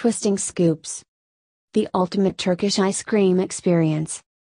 twisting scoops. The ultimate Turkish ice cream experience.